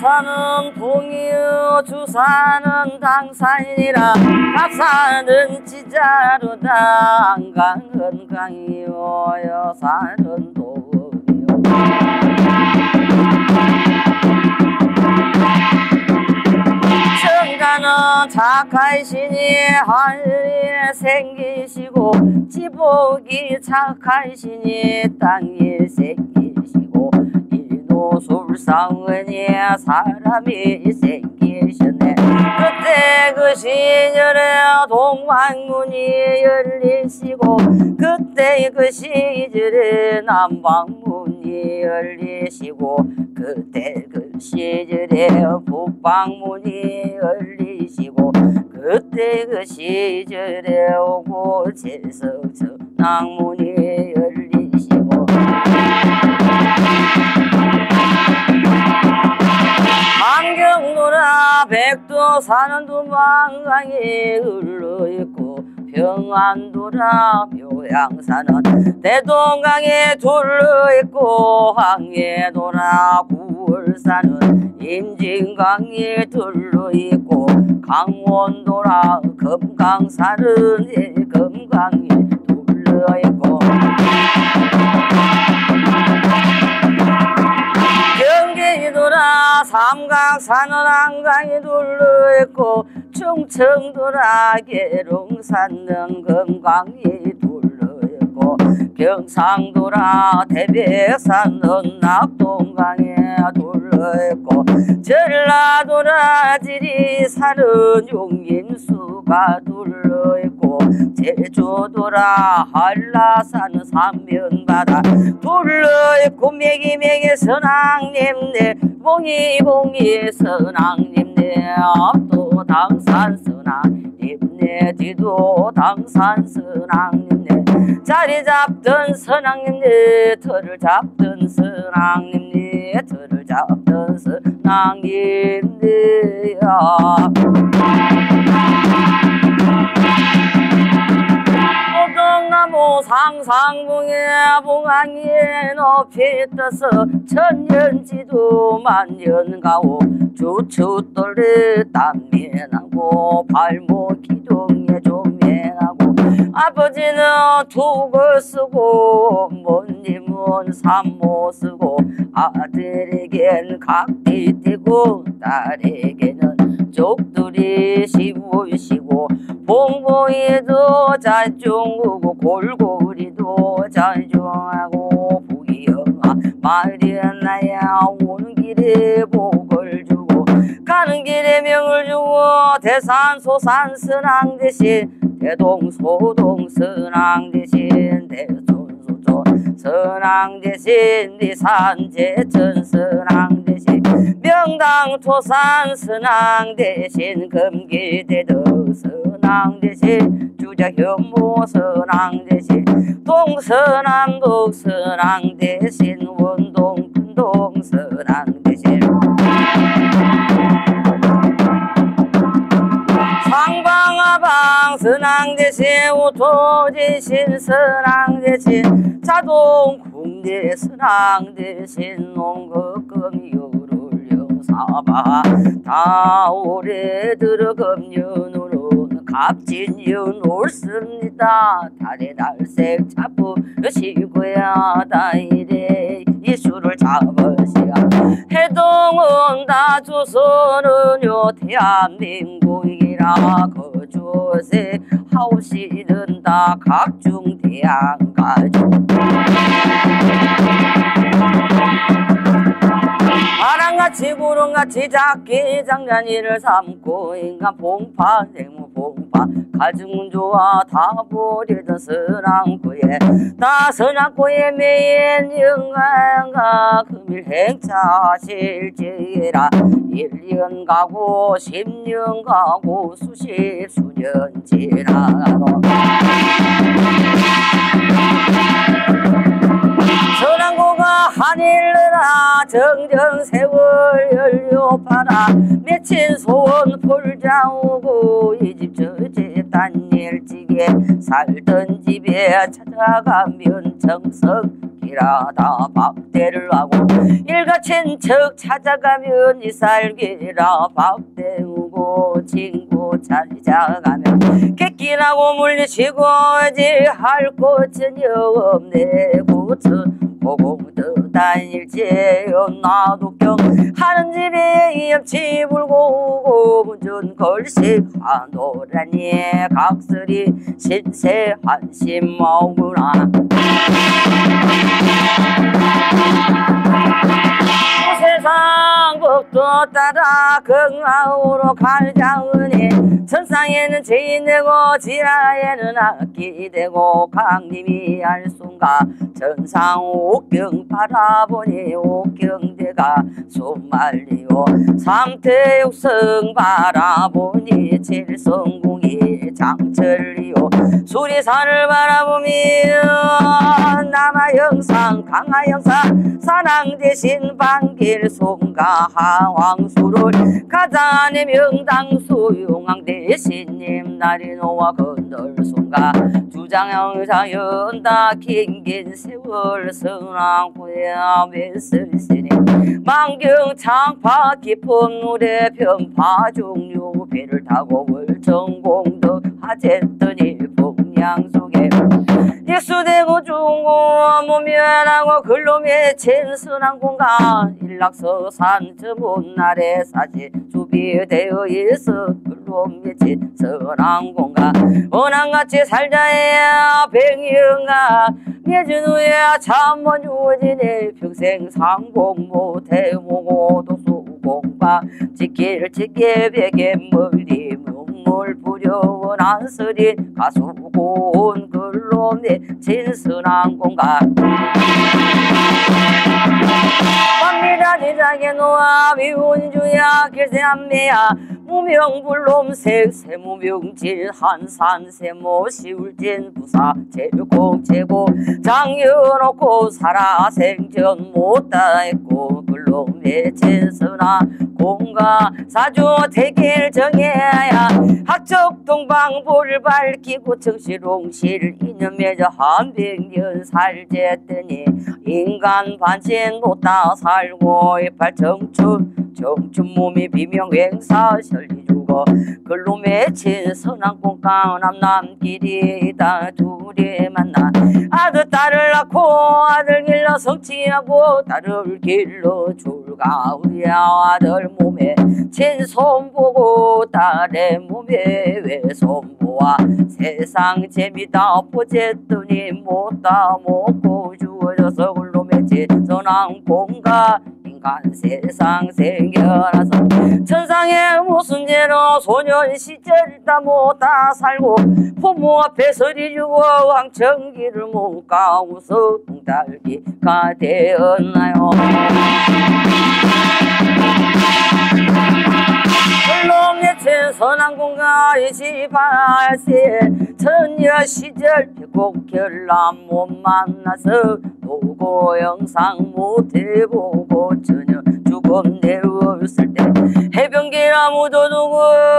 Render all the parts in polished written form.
사는 동이여 주사는 당산이라 갑사는 지자루다 안강은 강이요 여사는 동이요 천가는 착하시니 하늘에 생기시고 지복이 착하시니 땅에 생기시고 이노술상은이 사람이 생기셨네. 그때 그 시절에 동방문이 열리시고 그때 그 시절에 남방문이 열리시고 그때 그 시절에 북방문이 열리시고 그때 그 시절에 오고 제석천왕문이 열리시고 안경노라 백도 사는 두만강이 흘러있고 평안도라 묘양산은 대동강에 둘러있고 항해도라 구월산은 임진강에 둘러있고 강원도라 금강산은 금강에 둘러있고 경기도라 삼강산은 한강에 둘러있고 충청도라 계룡산은 금강이 둘러있고 경상도라 태백산은 낙동강에 둘러있고 전라도라 지리산은 용인수가 둘러있고 제주도라 한라산은 삼면바다 둘러있고 매기매기 선왕님네 봉이봉이 선왕님네 앞도 당산 선왕님네 뒤도 당산 선왕님네 자리 잡던 선왕님네 털을 잡던 선왕님네 털을 잡던 선왕님네야 오동나무 상상봉에 봉황이에 높이 떠서 천년지도 만년가오 주추돌에 땀면하고 발목 기둥에 조면하고 아버지는 두고 쓰고 어머님은 삼모 쓰고 아들에겐 각기 떼고 딸에게는 족들이 시우시고 봉봉이도 자중하고 골고리도 자중하고 부기영아 마리아나야 오는 길에 복을 주고 가는 길에 명을 주고 대산소산 선왕 대신 대동소동 선왕 대신 대손소촌 선왕 대신 니산제천 선왕 대신 명당토산 선왕 대신 금기대덕 선왕 대신 주자현모 선왕 대신 동서남북 선왕 대신 원동 큰동 선왕 대신 상방하방 선왕 대신 우토지신 선왕 대신 자동 국내 선왕 대신 농거금 사바 다 올해 들어 금년으로는 갑진년 옳습니다. 달에 달색 잡으시고야 다이래 이수를 잡으시야 해동은 다 조선은요 대한민국이라 거주세 하옵시는 다 각중 대한가족 아랑같이 구름같이 작게 장난이를 삼고 인간 봉파 생무 봉파 가증 좋아 다 버리던 선왕구에 다 선왕구에 매인 영광가 금일 행차 실제라 1년 가고 10년 가고 수십 수년 지나도 선왕구가 하늘나라 정정세월 연료파라 맺힌 소원 풀자오고 이 집 저 집 단일지게 살던 집에 찾아가면 정성 길하다 밥대를 하고 일가친척 찾아가면 이살기라 밥 때우고 친구 찾아가면 객기나고 물리치고 이제 할 곳은 없네 고천 고공도 다닐지 나도 경 하는 집에 옆치 불고 오고 문전 걸식 하노라니 각설이 신세 한심 마구나 세상 법도 따라 건강으로 갈자으니 천상에는 죄인 되고 지하에는 악기 되고 강림이 알순가 천상 옥경 바라보니 옥경대가 소말리요 삼태육성 바라보니 칠성궁이 장철리요 수리산을 바라보며 남하영상 강하영상 사랑 대신 반길 송가 하왕수를 가자니 명당 수용왕 대신님 날이 노와 건널 송가 주장영사 연다 긴긴 세월 성랑구야 메슬시니 만경 창파 깊은 노래 편파 중류 배를 타고 월정공도 하쨌더니 풍량 속에 익수되고 중고 무면하고 글로 맺힌 선왕공간 일락서산 저 못날에 사실 주비되어 있어 글로 맺힌 선왕공간 원앙같이 살자야 백년가 맺은 후에 참먼 주어지네 평생 상공 못해 모고 도수공방 지킬 지게 베개 멀리 눈물 부려운 안서리 가수고운 글로 맺힌 선왕공간 밤미라 지장에 놓아 미운주야 길세암매야 무명불놈색 세무명질 한산세모 시울진 부사 제육곡 제고 장여놓고 살아생전 못다했고 글로 맺힌 선아 공가 사주 대길 정해야 학적 동방보를 밝히고 정실옹실 인연 맺어 한백년 살제더니 인간 반신 못다 살고 이팔 정춘 몸이 비명행사 설리 죽어 글로 맺힌 선왕공강 남남길이다 둘이 만나 아들 딸을 낳고 아들 길러 성취하고 딸을 길러 줄가우야 아들 몸에 친손 보고 딸의 몸에 외손 보아 세상 재미다 보쨌더니 못다 먹고 죽어져서 글로 맺힌 선왕공강 세상 생겨나서 천상에 무슨 죄로 소년 시절 다 못다 살고 부모 앞에 서리 주고 왕청기를 못 가고서 딸기가 되었나요 글로 맺힌 선왕공가 28세 처녀 시절 백곡 결람 못 만나서 노고 영상 못해보고 전혀 죽음 내었을 때 해변기나 묻어두고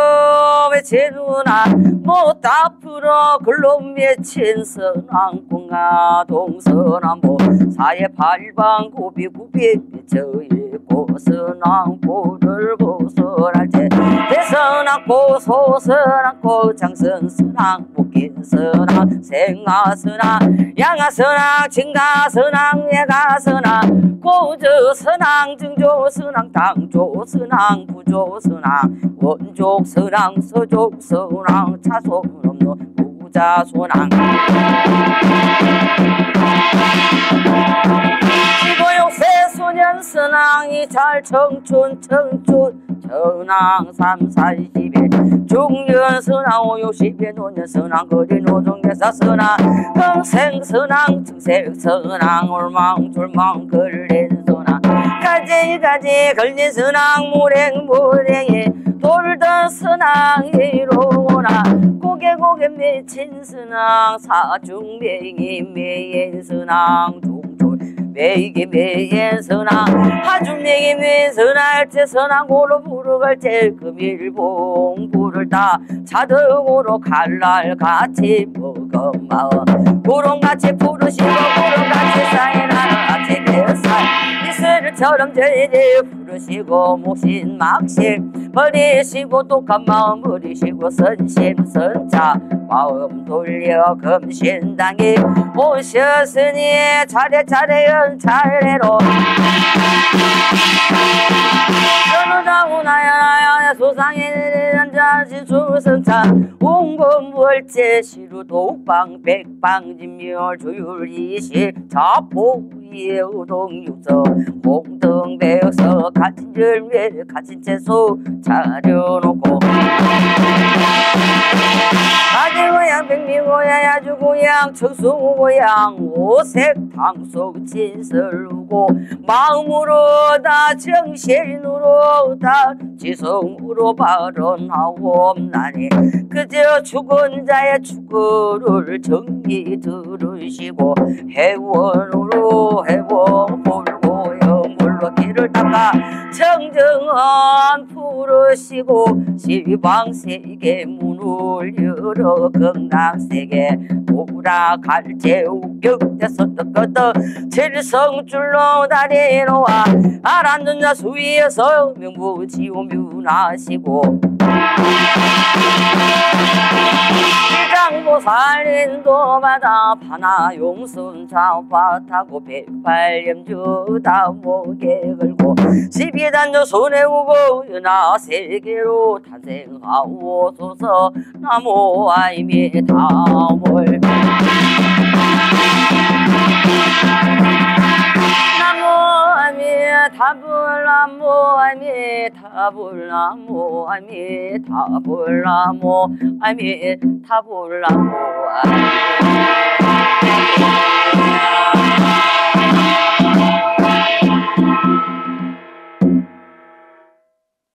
외치누나 못다 풀어 글로 맺힌 선왕공가 동서남북 사해 팔방 고비고비 맺혀있고 선왕고를 보설할 때 대선왕고 소선왕고 장선선왕 목긴선왕 생하선왕 양하선왕 진가선왕 예가선왕 고저선왕 증조선왕 당조선왕 부조선왕 원족선왕 서족선왕 차손 없는 부자선왕 지고육세 소년선왕이 잘 청춘 천왕 3,40에 중년선왕 50에 노년선왕 거리 노동대사선왕 평생선왕 증색선왕 올망졸망 걸린선왕 가지가지 걸린선왕 무랭무랭이 돌던 선왕이로구나 고개 맺힌 선왕 사중맹이 매인 선왕 종졸 매이게 매인 선왕 하중맹이 매인 선할 때 선왕고로 부르갈 때 금일봉 불을 다 자덕으로 갈날 같이 먹어마어 구름같이 부르시고 구름같이 쌓이나 바람처럼 제제 부르시고 목신 막신 버리시고 독한 마음 버리시고 선심선자 마음 돌려 금신당에 오셨으니 차례차례 연차례로 전우자우나야나야 소상에 앉아지 주성찬 홍금월제 시루 독방 백방 진멸 조율이시 자포의 우동육서 홍등백서 갇힌 절매 갇힌 채소 차려놓고 아지고양 백미고양 야주고양 청수고양 오색 당속 진설우고 마음으로 다 정신으로 다 지성으로 발언하옵나니 그저 죽은 자의 축구를 정리 들으시고 해원으로 해원 몰고 영물로 길을 닦아 정정한 풀으시고 시방세계 문을 열어 경락세계 오락할제 우격대서 떴거든 칠성줄로 다리놓아 알았는 자 수위에서 명부지오면하시고 장보살인도 받아 파나 용순 장파타고 108염주 다목에 걸고 12단조 손에 우고 연하 세계로 탄생하오소서 나모 아이미 다몰 타불 나무 아미 타불 나무 아미 타불 나무 아미 타불 나무 아미